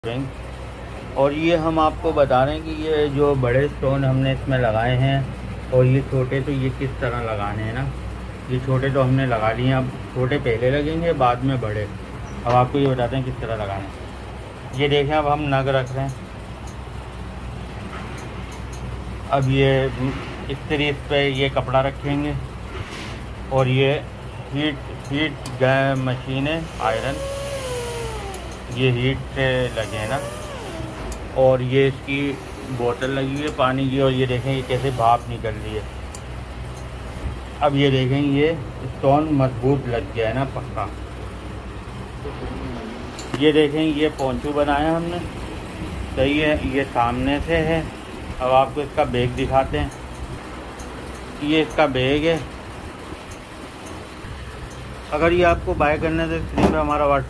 और ये हम आपको बता रहे हैं कि ये जो बड़े स्टोन हमने इसमें लगाए हैं और ये छोटे तो ये किस तरह लगाने हैं ना। ये छोटे तो हमने लगा लिए हैं, अब छोटे पहले लगेंगे बाद में बड़े। अब आपको ये बताते हैं किस तरह लगाने हैं। ये देखें, अब हम नग रख रहे हैं। अब ये इस पे ये कपड़ा रखेंगे और ये हीट मशीन है आयरन, ये हीट से लगे ना। और ये इसकी बोतल लगी है पानी की और ये देखें ये कैसे भाप निकल रही है। अब ये देखें ये स्टोन मजबूत लग गया है ना, पक्का। ये देखें ये पोंचू बनाया हमने, सही है। ये सामने से है। अब आपको इसका बैग दिखाते हैं। ये इसका बैग है। अगर ये आपको बाय करने से स्क्रीन पे हमारा